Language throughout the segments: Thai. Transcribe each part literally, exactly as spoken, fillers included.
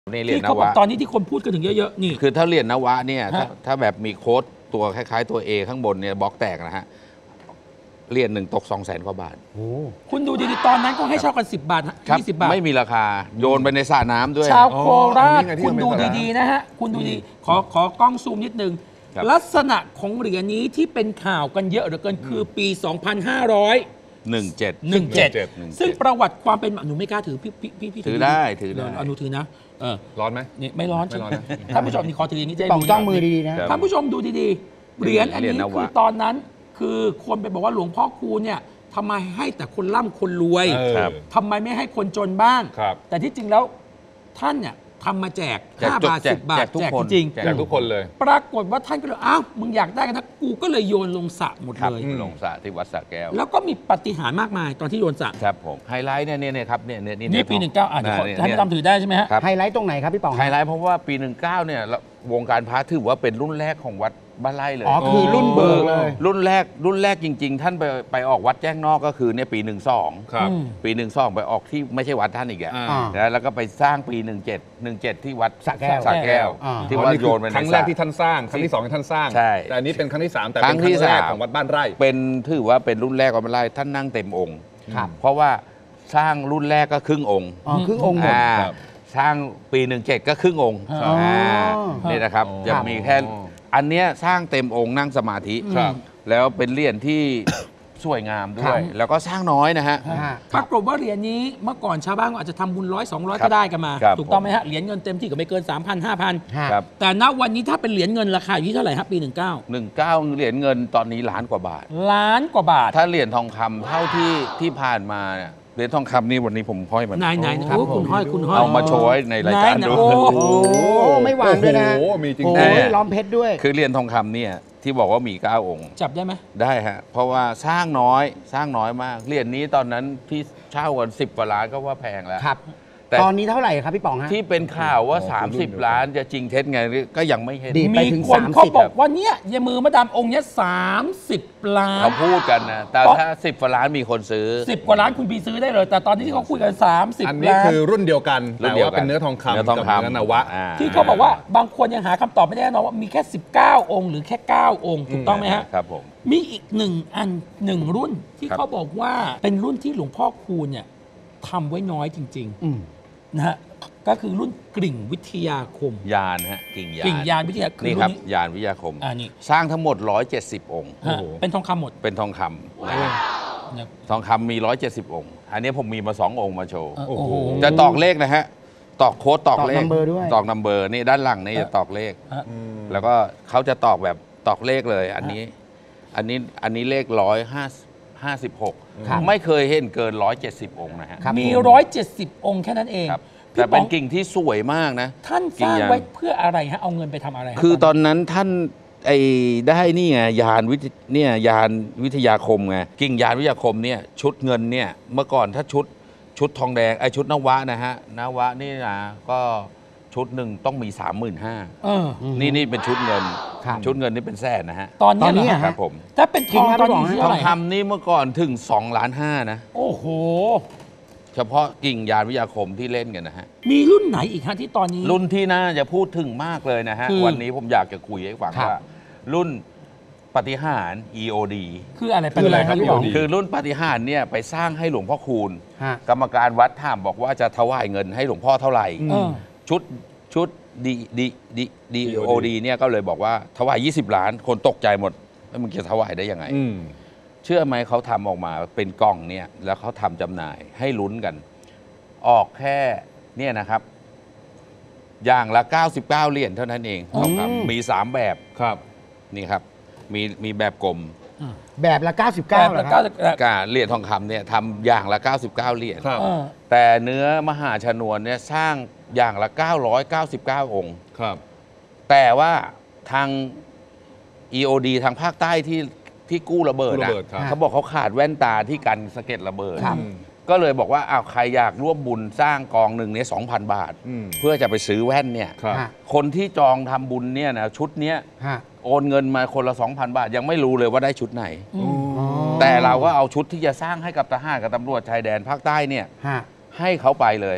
นี่เหรียญนเขาบอวะกตอนนี้ที่คนพูดกันถึงเยอะๆนี่คือถ้าเหรียญนวะเนี่ยถ้าฮะถ้าแบบมีโค้ดตัวคล้ายๆตัว A ข้างบนเนี่ยบล็อกแตกนะฮะเหรียญหนึ่งตกสองแสนกว่าบาทคุณดูดีๆตอนนั้นก็ให้เช่ากันสิบบาทครับยี่สิบบาทไม่มีราคาโยนไปในสระน้ำด้วยชาวโคราชอ๋ออันนี้ไงที่คุณดูมันเป็นดีๆนะฮะคุณดูดีขอขอกล้องซูมนิดนึงครับลักษณะของเหรียญนี้ที่เป็นข่าวกันเยอะเหลือเกินคือปี สองพันห้าร้อยหนึ่งเจ็ดหนึ่งเจ็ดหนึ่งเจ็ดซึ่งประวัติความเป็นมาหนูไม่กล้าถือพี่พี่พี่พี่ถือได้ถือได้เอาหนูถือนะเออร้อนไหมนี่ไม่ร้อนไม่ร้อนนะท่านผู้ชมนี่ขอถืออย่างนี้จะได้ป่องดูจ้องมือดีๆนะครับท่านผู้ชมดูดีๆเหรียญอันเหรีนี้ยญนวะคือตอนนั้นคือคนไปบอกว่าหลวงพ่อคูณเนี่ยทำไมให้แต่คนร่ำคนรวยเออครับทำไมไม่ให้คนจนบ้างครับแต่ที่จริงแล้วท่านเนี่ยทำมาแจกแจกห้าทุกบาทแจกสิบบาทแจกทุกแจกคนจริงแจแจกทุกคนเลยๆปรากฏว่าท่านก็เลยอ้าวมึงอยากได้กันนะกูก็เลยโยนลงสระหมดครับเลยลงสระที่วัดสระแก้วแล้วก็มีปาฏิหาริย์มากมายตอนที่โยนสระครับผมไฮไลท์เนี่ยเนี่ยเนี่ยครับเนี่ยเนี่ยนี่ปีหนึ่งเก้าอ่ะเดี๋ยวขอเนี่ยท่านเนี่ยผู้ชมถือได้ใช่ไหมฮะครับไฮไลท์ตรงไหนครับพี่ป๋องไฮไลท์เพราะว่าปีหนึ่งเก้าเนี่ยเราวงการพระถือว่าเป็นรุ่นแรกของวัดบ้านไร่เลยอ๋อคือรุ่นเบิกเลยรุ่นแรกรุ่นแรกจริง ๆ ท่านไปไปออกวัดแจ้งนอกก็คือเนี่ยปีหนึ่งสองครับอืมปีหนึ่งสองไปออกที่ไม่ใช่วัดท่านอีกอะอ่าอ่านะแล้วก็ไปสร้างปีหนึ่งเจ็ดหนึ่งเจ็ดที่วัดสระแก้วสระแก้วอ่าที่ว่าโยนไปในครั้งสแรระกที่ท่านสร้าง ครั้งที่สองที่ท่านสร้างใช่แต่อันนี้เป็นครั้งที่สามแต่ครั้เป็นงคที่รั้งแรกสามของวัดบ้านไร่เป็นถือว่าเป็นรุ่นแรกของบ้านไร่ท่านนั่งเต็มองค์ครับเพราะว่าสร้างรุ่นแรกก็ครึ่งองค์อ๋อครึ่งองค์หมดอ่าครับสร้างปีหนึ่งเจ็ดก็ครึ่งองค์อ๋ออ่านี่นะครับอ๋อจะมีแค่อันเนี้ยสร้างเต็มองค์นั่งสมาธิครับแล้วเป็นเหรียญที่ สวยงามด้ครัวยบแล้วก็สร้างน้อยนะฮะฮะปรากฏว่าเหรียญนี้เมื่อก่อนชาวบ้านก็อาจจะทำบุญร้อยสองร้อยครับก็ได้กันมาครับถูกต้องไหมฮะเหรียญเงินเต็มที่ก็ไม่เกิน สามพัน ห้าพันฮะครับแต่ณวันนี้ถ้าเป็นเหรียญเงินราคาอยู่ที่เท่าไหร่ครับปี หนึ่งเก้าหนึ่งเก้าเหรียญเงินตอนนี้ล้านกว่าบาทล้านกว่าบาทถ้าเหรียญทองคำเท่าที่ที่ผ่านมาเนี่ยเหรียญทองคำนี่วันนี้ผมห้อยมันไหนไหนครับโอ้คุณห้อยคุณห้อยเอามาโชว์ให้ในรายการไหนดูๆโอ้โอ้ไม่หวานด้วยนะโอ้โหมีจริงโอ้ๆยล้อมเพชรด้วยคือเหรียญทองคำเนี่ยที่บอกว่ามีเก้าองค์จับได้ไหมได้ฮะ เพราะว่าสร้างน้อยสร้างน้อยมาก เหรียญนี้ตอนนั้นที่เช่ากันสิบกว่าล้านก็ว่าแพงแล้วครับแต่ตอนนี้เท่าไหร่ครับพี่ป๋องฮะที่เป็นข่าวว่าโอ้โหสามสิบ ล้านจะจริงเท็จไงก็ยังไม่เห็นดี ไปมีถึงคนสามสิบเขาบอกว่าเนี่ยยายมือมาดามองค์เนี้ยสามสิบล้านเขาพูดกันนะ แต่เพราะถ้าสิบกว่าล้านมีคนซื้อสิบกว่าล้านคุณพีซื้อได้เลย แต่ตอนนี้ที่เขาคุยกัน สามสิบอันนี้ล้านคือรุ่นเดียวกันรุ่แต่นเดียวว่ากันเป็นเนื้อทองคำเนื้อทองกับคำเนื้อนวะอ่าที่เขาบอกว่าบางคนยังหาคำตอบไม่ได้นะว่ามีแค่สิบเก้าองค์หรือแค่เก้าองค์ถูกต้องไหมฮะครับผมมีอีกหนึ่งอันหนึ่งรุ่นที่ครับเขาบอกว่าเป็นรุ่นที่หลวงพ่อคูณเนี่ยทำไว้น้อยจริงอืมๆนะฮะก็คือรุ่นกริ่งวิทยาคมยานฮะกิ่งยานกริ่งยานวิทยาคือนี่รุ่ครับนนี้ยานวิทยาคมอ่านี่สร้างทั้งหมดหนึ่งร้อยเจ็ดสิบองค์ฮะเป็นทองคำหมดเป็นทองคำนะฮะนะทองคำมีหนึ่งร้อยเจ็ดสิบองค์ อันนี้ผมมีมาสององค์มาโชว์เออโอ้โอ้โหโหจะตอกเลขนะฮะ ตอกโค้ดตอกเลขตอก number ด้วยตอกนัมเบอร์นี่ด้านหลังนี่จะตอกเลขฮะแล้วก็เขาจะตอกแบบตอกเลขเลย อันนี้ อันนี้อันนี้เลขร้อยห้าห้าสิบหกครับไม่เคยเห็นเกินร้อยเจ็ดสิบองค์นะฮะครับมีผมร้อยเจ็ดสิบองค์แค่นั้นเองครับพี่แต่ป๋เป็อน งกิ่งที่สวยมากนะท่านสกิ่งร้างยางไว้เพื่ออะไรฮะเอาเงินไปทำอะไรฮะคือตนอนนั้นท่านไอ้ได้นี่ไงยานวิทยเนี่ยยานวิทยาคมไงกิ่งยานวิทยาคมเนี่ยชุดเงินเนี่ยเมื่อก่อนถ้าชุดชุดทองแดงไอ้ชุดนวะนะฮะนวะนี่นะก็ชุดหนึ่งต้องมี สามหมื่นห้าพันเออนี่นี่เป็นชุดเงินครับชุดเงินนี่เป็นแสนนะฮะตอนตอนี้นนี้เหรออะฮะครับผมถ้าเป็นทองจริงครับตอนนี้พี่ที่ป๋ทเท่าองไหร่คำนี่เมื่อก่อนถึง2ล้านห้านะโอ้โหเฉพาะกิ่งยานวิทยาคมที่เล่นกันนะฮะมีรุ่นไหนอีกฮะที่ตอนนี้รุ่นที่น่าจะพูดถึงมากเลยนะฮะคือวันนี้ผมอยากจะคุยให้ฟังครับว่า รุ่นปฏิหาร อี โอ ดีคืออะไรคืออะไรครับพี่ป๋องอี โอ ดีคือรุ่นปฏิหารเนี่ยไปสร้างให้หลวงพ่อคูณฮะกรรมการวัดถามบอกว่าจะถวายเงินให้หลวงพ่อเท่าไหร่เออชุดชุดดีดีดีดีโอดีเนี่ยก็เลยบอกว่าถวายยี่สิบล้าน คนตกใจหมดว่ามึงจะถวายได้ยังไงอืมเชื่อไหมเขาทำออกมาเป็นกล่องเนี่ยแล้วเขาทำจำหน่ายให้ลุ้นกัน ออกแค่เนี่ยนะครับ อย่างละ เก้าสิบเก้า เหรียญเท่านั้นเองอืมครับมีสามแบบครับนี่ครับ มีมีแบบกลมแบบละ เก้าสิบแปเก้าดเหรละอคเก้ารับสิบกาเหรียญทองคำเนี่ยทำอย่างละ เก้าสิบเก้า เหรียญครับเออแต่เนื้อมหาชนวนเนี่ยสร้างอย่างละ เก้าร้อยเก้าสิบเก้า องค์ครับแต่ว่าทาง อี โอ ดี ทางภาคใต้ที่ที่กู้ระเบิดกู้นะระเบิดครับเขาบอกเขาขาดแว่นตาที่กันสะเก็ดระเบิดครับอืมก็เลยบอกว่าอ้าวใครอยากร่วมบุญสร้างกองหนึ่งเนี่ยสองพันบาทอืมเพื่อจะไปซื้อแว่นเนี่ยครับฮะคนที่จองทำบุญเนี่ยนะชุดเนี้ยฮะโอนเงินมาคนละ สองพัน บาท ยังไม่รู้เลยว่าได้ชุดไหนอืมอ๋อแต่เราก็เอาชุดที่จะสร้างให้กับทหารกับตำรวจชายแดนภาคใต้เนี่ยฮะให้เขาไปเลย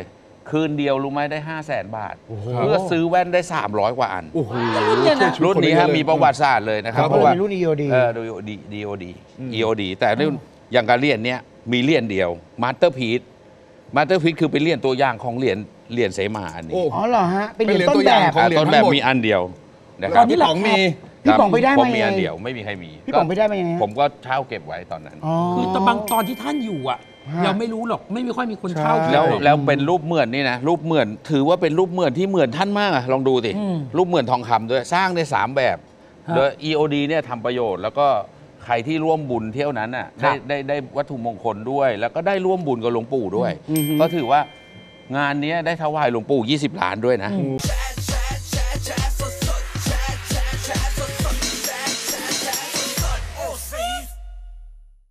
คืนเดียวรู้ไหมได้ ห้าแสน บาท เพื่อซื้อแว่นได้ สามร้อย กว่าอันโอ้โหรุ่นนี้ฮะมีประวัติศาสตร์เลยนะครับเพราะว่ารุ่น อี โอ ดีเออ ดี โอ ดี ดี โอ ดี อี โอ ดี แต่รุ่นอย่างการเรียนเนี้ยมีเหรียญเดียวมาสเตอร์พีซมาสเตอร์พีซคือเป็นเหรียญตัวอย่างของเหรียญเหรียญเสมาอันนี้โอ้อ๋อเหรอฮะ เป็นเหรียญเป็นเหรียญต้นตัวอแบย่างบของอ่าเหรียญต้นแบบทั้งหมดมีอันเดียวนะคตรัอบ นนี้พี่ป๋องมีพี่ป๋องไปได้ผมมามียังอันไงเดียวไม่มีใครมีพี่ป๋องไปได้มายังไงฮะผมก็เช่าเก็บไว้ตอนนั้นอ๋อคือตะบางตอนที่ท่านอยู่อ่ะฮะเราไม่รู้หรอกไม่มีค่อยมีคนเข้าใช่แล้วหรอกแล้วเป็นรูปเหมือนนี่นะรูปเหมือนถือว่าเป็นรูปเหมือนที่เหมือนท่านมากอะลองดูสิอืมรูปเหมือนทองคำด้วยสร้างได้สามแบบฮะโดย อี โอ ดี เนี่ยทำประโยชน์ แล้วก็ใครที่ร่วมบุญเที่ยวนั้นน่ะครัได้บได้ได้วัตถุมงคลด้วย แล้วก็ได้ร่วมบุญกับหลวงปู่ด้วยอืมก็ถือว่างานเนี้ยได้ถวายหลวงปู่ยี่สิบล้านด้วยนะอืม